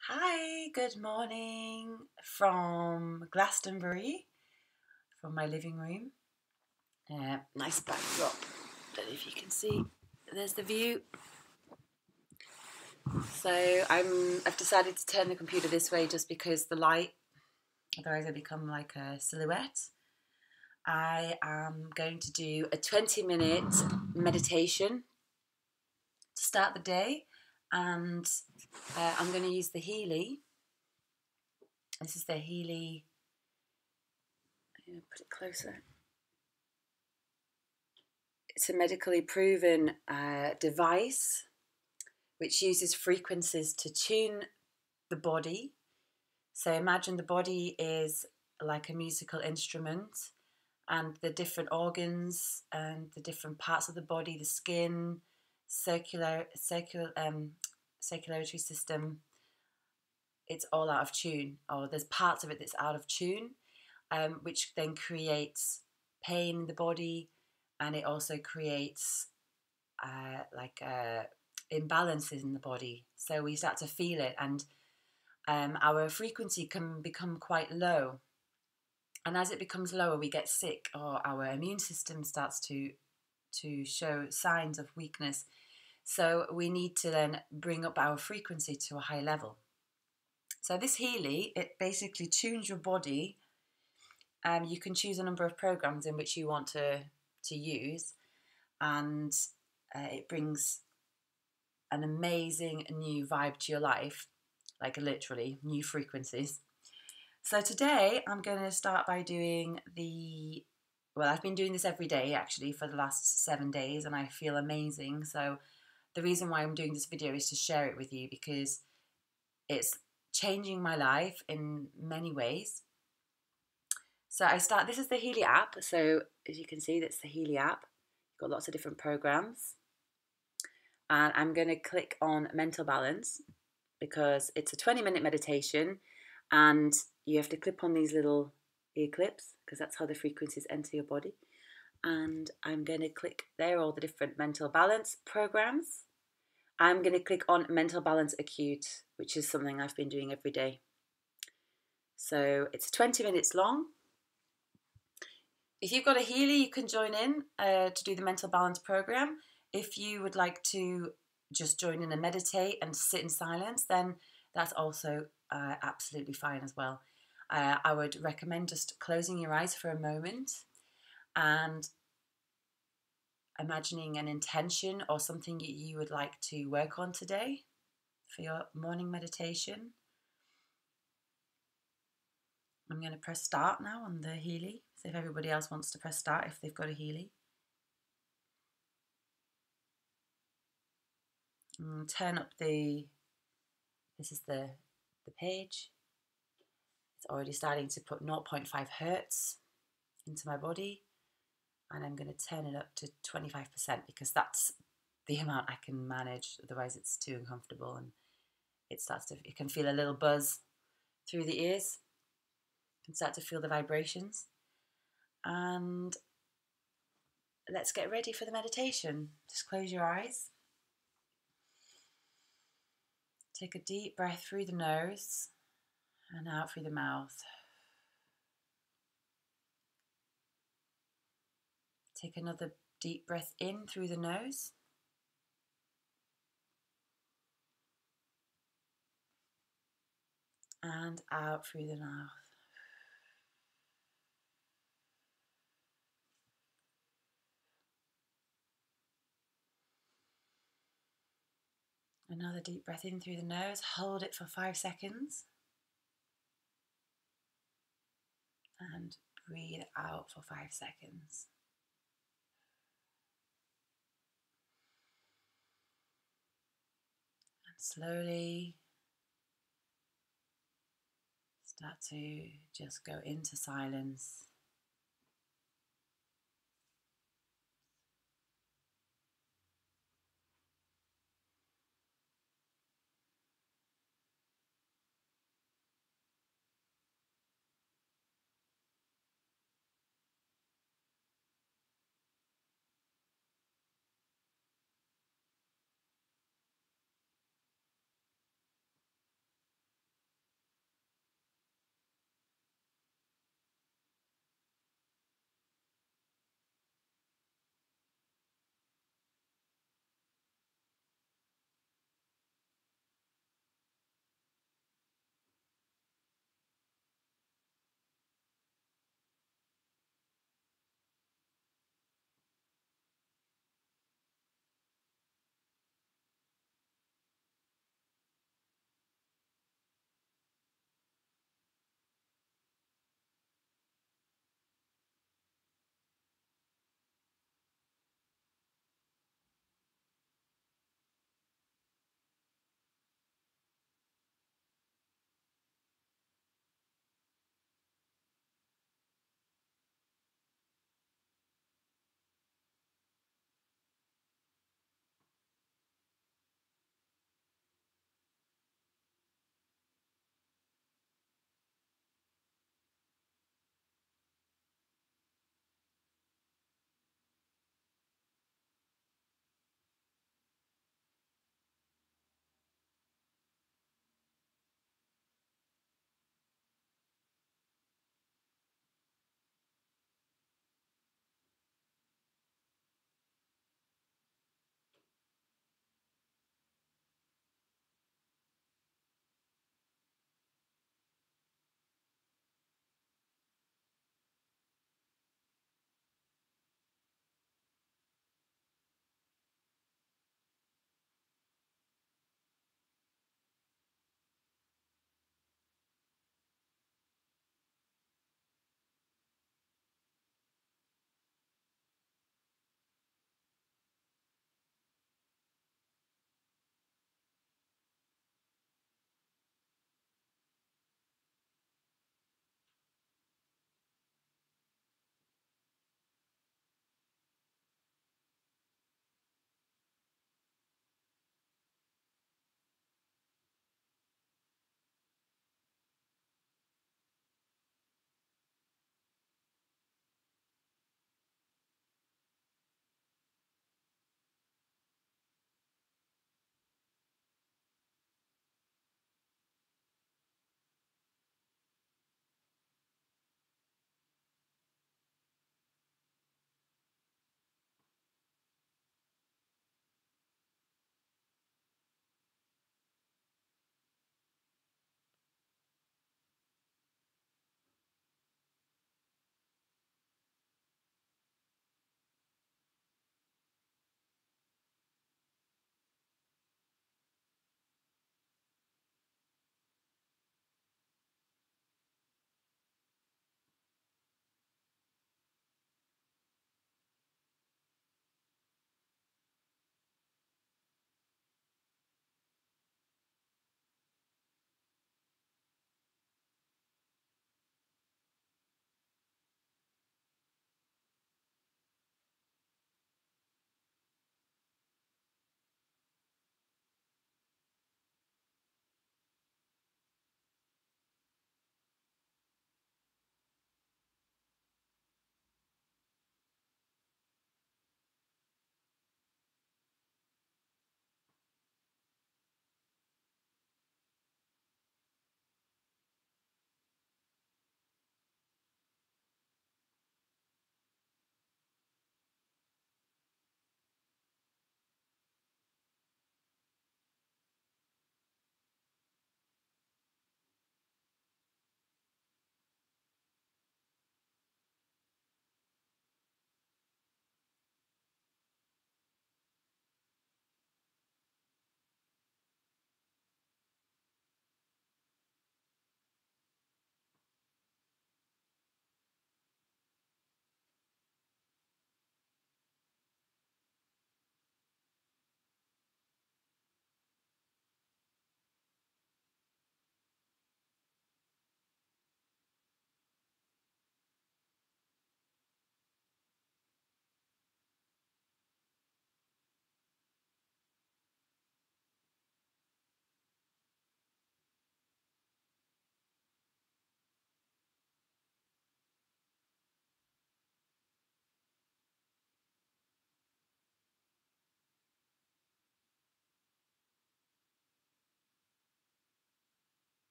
Hi, good morning from Glastonbury, from my living room. Nice backdrop. Don't know if you can see. There's the view. So I've decided to turn the computer this way just because the light, otherwise I become like a silhouette. I am going to do a 20-minute meditation to start the day, and I'm going to use the Healy. This is the Healy. I'm going to put it closer. It's a medically proven device which uses frequencies to tune the body. So imagine the body is like a musical instrument, and the different organs and the different parts of the body, the skin, circulatory system, it's all out of tune, or there's parts of it that's out of tune, which then creates pain in the body, and it also creates imbalances in the body. So we start to feel it, and our frequency can become quite low. And as it becomes lower, we get sick, or our immune system starts to show signs of weakness. So we need to then bring up our frequency to a high level. So this Healy, it basically tunes your body. You can choose a number of programs in which you want to use, and it brings an amazing new vibe to your life, like literally new frequencies. So today I'm going to start by doing I've been doing this every day actually for the last 7 days, and I feel amazing. So the reason why I'm doing this video is to share it with you, because it's changing my life in many ways. So this is the Healy app. So as you can see, that's the Healy app. Got lots of different programs. And I'm going to click on mental balance, because it's a 20-minute meditation, and you have to clip on these little ear clips, because that's how the frequencies enter your body. And I'm going to click there, all the different mental balance programs. I'm going to click on mental balance acute, which is something I've been doing every day. So it's 20 minutes long. If you've got a Healy, you can join in to do the mental balance program. If you would like to just join in and meditate and sit in silence, then that's also absolutely fine as well. I would recommend just closing your eyes for a moment and imagining an intention or something you would like to work on today for your morning meditation. I'm going to press start now on the Healy. So if everybody else wants to press start, if they've got a Healy. Turn up this is the page. It's already starting to put 0.5 hertz into my body, and I'm going to turn it up to 25%, because that's the amount I can manage. Otherwise it's too uncomfortable, and it can feel a little buzz through the ears. You can start to feel the vibrations. And let's get ready for the meditation. Just close your eyes. Take a deep breath through the nose and out through the mouth. Take another deep breath in through the nose. And out through the mouth. Another deep breath in through the nose. Hold it for 5 seconds. And breathe out for 5 seconds. And slowly start to just go into silence.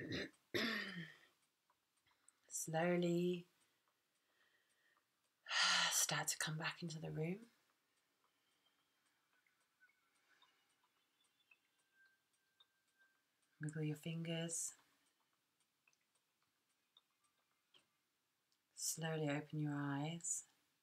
Slowly start to come back into the room. Wiggle your fingers. Slowly open your eyes.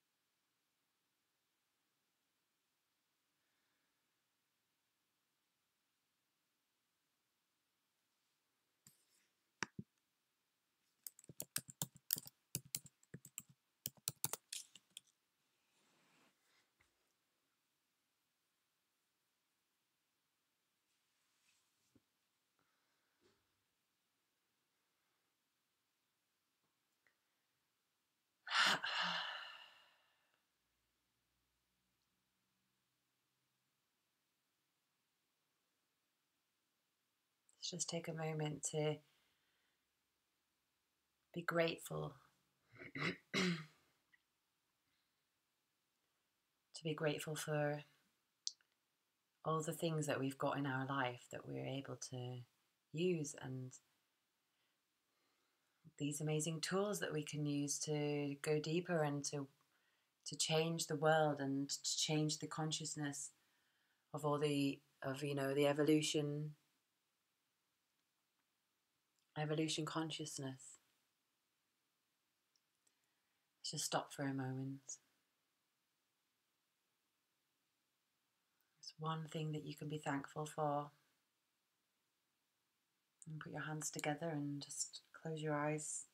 Let's just take a moment to be grateful. To be grateful for all the things that we've got in our life that we're able to use, and these amazing tools that we can use to go deeper and to change the world and to change the consciousness of all the the evolution consciousness. Let's just stop for a moment. There's one thing that you can be thankful for. And put your hands together and just close your eyes.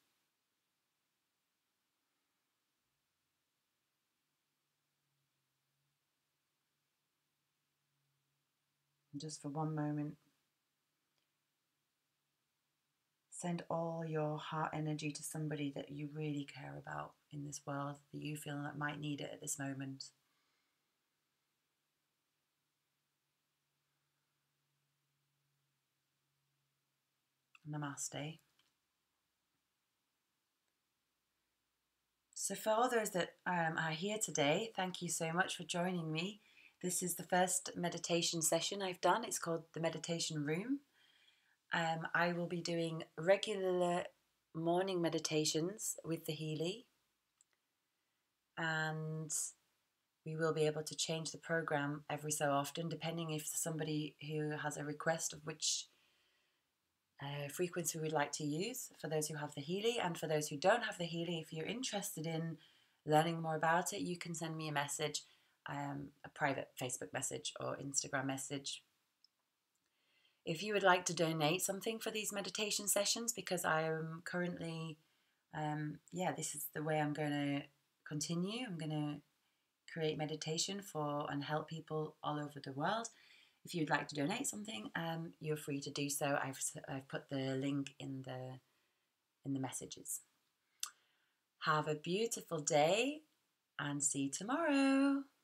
And just for one moment, send all your heart energy to somebody that you really care about in this world, that you feel that might need it at this moment. Namaste. So for others that are here today, thank you so much for joining me. This is the first meditation session I've done. It's called the Meditation Room. I will be doing regular morning meditations with the Healy, and we will be able to change the program every so often, depending if somebody who has a request of which frequency we'd like to use, for those who have the Healy. And for those who don't have the Healy, if you're interested in learning more about it, you can send me a message, a private Facebook message or Instagram message. If you would like to donate something for these meditation sessions, because I am currently, this is the way I'm going to continue. I'm going to create meditation for and help people all over the world. If you'd like to donate something, you're free to do so. I've put the link in the messages. Have a beautiful day and see you tomorrow.